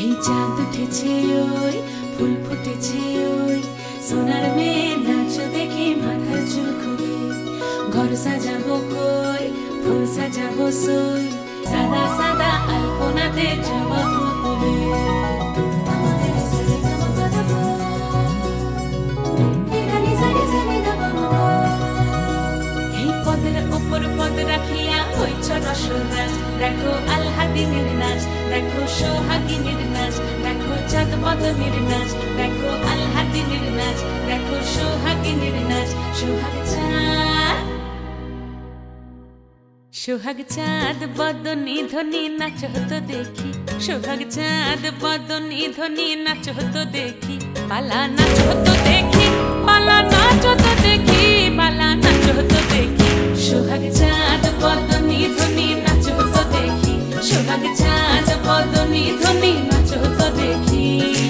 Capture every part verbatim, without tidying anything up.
এই চাঁদ উঠেছে ওই ফুল ফুটেছে ওই সোনার মেয়ে নাচ দেখে মাথার চুল খুলে ঘর সাজাবো কই ফুল সাজাবো সই সাদা সাদা আলপনাতে জবাবো তুলে এই পদের ওপর পদ রাখিয়া হইছ রসরাজ দেখো আলহাদিনের নাচ দেখো সোহাগিনীর নাচ দেখো চাঁদ বদনের নাচ দেখো আলহাদিনের নাচ দেখো সোহাগিনীর নাচ সোহাগ চাঁদ সোহাগ চাঁদ বদনী ধ্বনি নাচ হতো দেখি সোহাগ চাঁদ বদনী ধ্বনি নাচ হতো দেখি পালা নাচ হতো দেখি পালা নাচ হতো দেখি পালা নাচ হতো দেখি সোহাগ চাঁদ বদনী ধ্বনি নাচ হতো দেখি সোহাগ চাঁদ বদনী ধ্বনি নাচ হতো দেখি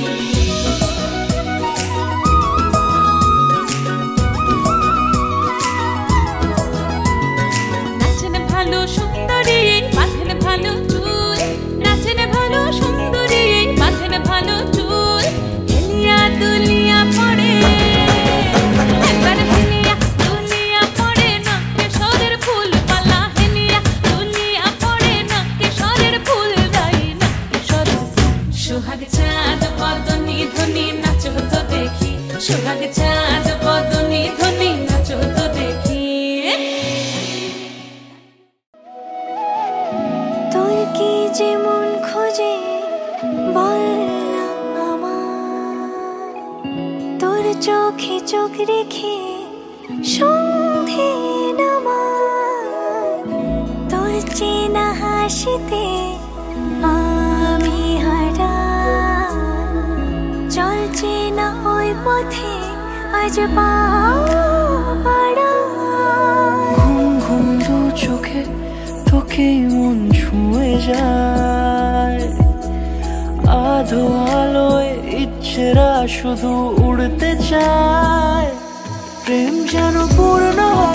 নাচেন ভালো সুন্দরী বাঁধেন ভালো চুল নাচেন ভালো সুন্দরী বাঁধেন ভালো চুল হেলিয়া দুলিয়া পড়ে একবার হেলিয়া দুলিয়া পড়ে নকে সরের ফুল পালা হেলিয়া দুলিয়া পড়ে নকে সরের ফুল দাই নকে সরের সোহাগ চাঁদ বদনী ধ্বনি নাচ হতো দেখি সোহাগ চাঁদ বদনী ধ্বনি নাচ হতো দেখি তোর কি যে মন খোঁজে বল না আমার তোর চোখে চোখ রেখে সন্ধে নামার তোর চেনা হাসিতে আমি হারান চল চেনা ওই পথে আজ পাড়া ঘুম ঘুম দু চোখে তোকে মন ছুঁয়ে যায় আধো আলোয় ইচ্ছেরা শুধু উড়তে চায় প্রেম যেন পূর্ণ হয়